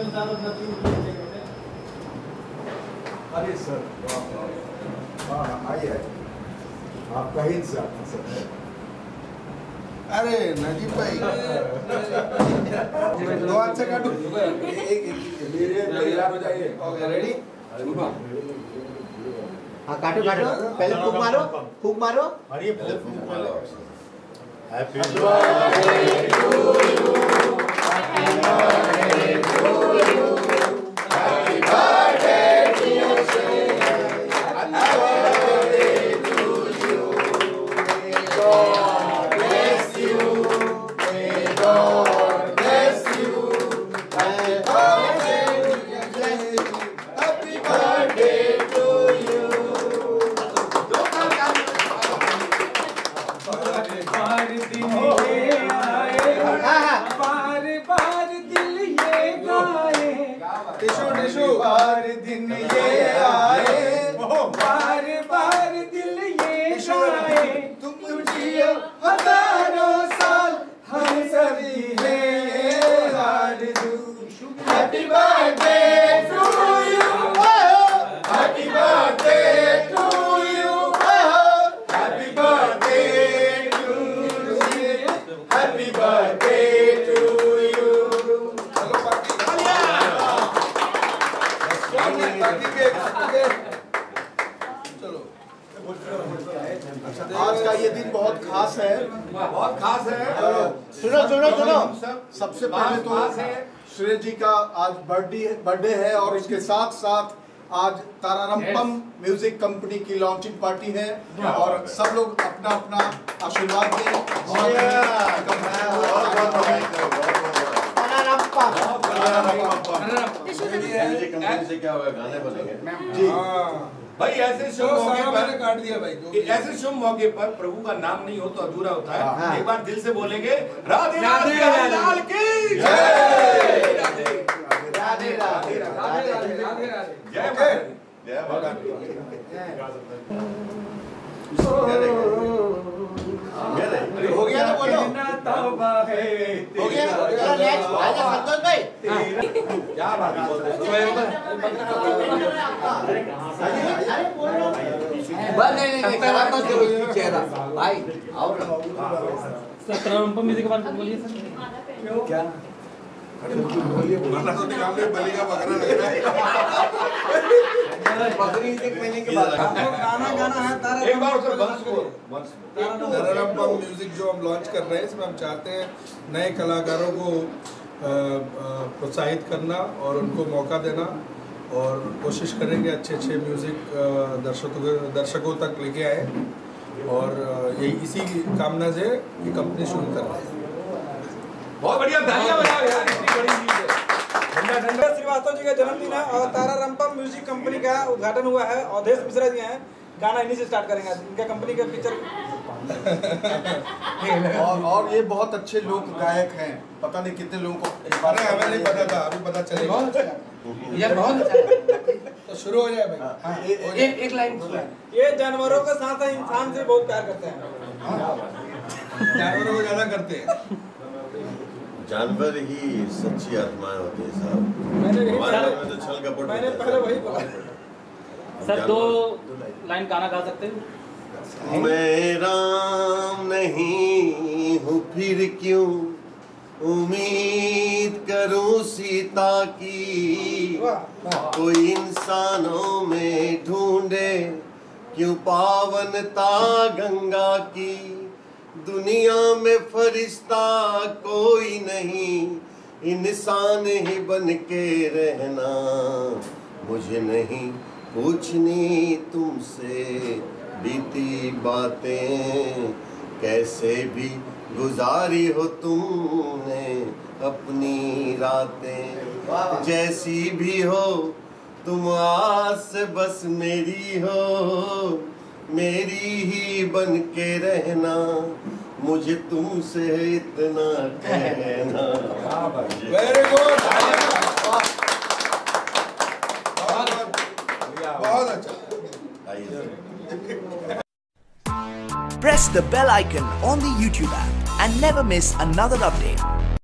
अरे सर, हाँ आइए, आप कहीं से आते सर। अरे नजीब भाई, दो हाथ से काटो। तैयार हो जाइए। Okay, ready? हाँ काटो काटो, पहले फूक मारो, फूक मारो। अरे फूक मारो। Happy birthday to you, happy birthday to you, happy birthday dear Shreya, happy birthday to you. May God bless you, may God bless you, happy birthday to you. बार दिन ये आए, बार बार दिल ये गाए, तुम जियो हजारों साल, हम सभी हैं आरज़ू। Happy birthday to you, happy birthday to you, happy birthday to you, happy birthday to you. चलो पार्टी के चलो। आज का ये दिन बहुत खास है, बहुत खास है। सुनो सुनो सुनो, सबसे पहले तो श्रेय जी का आज बर्थडे है और उसके साथ साथ आज तारारंपम म्यूजिक कंपनी की लॉन्चिंग पार्टी है और सब लोग अपना अपना आशीर्वाद दें। से क्या होगा, गाने बनेंगे जी भाई, ऐसे शुभ मौके पर काट दिया भाई। ऐसे शुभ मौके पर प्रभु का नाम नहीं हो तो अधूरा होता है। हाँ। एक बार दिल से बोलेंगे राधे राधे लाल की जय, राधे राधे राधे राधे राधे। जय भगवान, जय हो गया ना, बोलो हो गया ना। चलो नेक्स्ट आजा संतोष भाई। क्या बात बस नहीं खराब मत करो चेहरा भाई। और तारारंपम म्यूजिक के बारे में बोलिए सर। क्या वरना तो निकाल के बलि का बकरा लग रहा है। बकरी ईद मिलने के बाद गाना है एक बार उसे वंश को तारारंपम म्यूजिक जो हम लॉन्च कर रहे हैं, इसमें हम चाहते हैं नए कलाकारों को प्रोत्साहित करना और उनको मौका देना और कोशिश करेंगे अच्छे अच्छे म्यूजिक दर्शकों तक लेके आए और यही इसी कामना से ये कंपनी शुरू कर रहे हैं। बहुत बढ़िया, तालियां बजाओ यार, इतनी बड़ी चीज है। ठंडा ठंडा श्रीवास्तव जी का जन्मदिन है और तारारंपम म्यूजिक कंपनी का उद्घाटन हुआ है। अवधेश मिश्रा जी हैं, गाना इन्हीं से स्टार्ट करेंगे। इनका कंपनी का पिक्चर और ये बहुत अच्छे लोक गायक हैं, पता नहीं कितने लोगों को। अरे हमें नहीं पता था, अभी पता चलेगा। ये बहुत अच्छा है। तो शुरू हो जाए भाई। एक लाइन ये जानवरों के साथ साथ इंसान से बहुत प्यार करते हैं। जानवरों को ज्यादा करते हैं। जानवर ही सच्ची आत्माएं होती है साहब। मैंने हमारे में तो छल कपट मैंने होता है। पहले वही बोला। सर 2 लाइन गाना गा सकते हैं? मैं राम नहीं हूँ फिर क्यों उम्मीद करूँ सीता की, कोई इंसानों में ढूंढे क्यों पावनता गंगा की, दुनिया में फरिश्ता कोई नहीं, इंसान ही बन के रहना, मुझे नहीं पूछनी तुमसे बीती बातें, कैसे भी गुजारी हो तुमने अपनी रातें, जैसी भी हो तुम आस बस मेरी हो, मेरी ही बन के रहना, मुझे तुमसे इतना कहना। वेरी गुड, बहुत अच्छा। Press the bell icon on the YouTube app and never miss another update.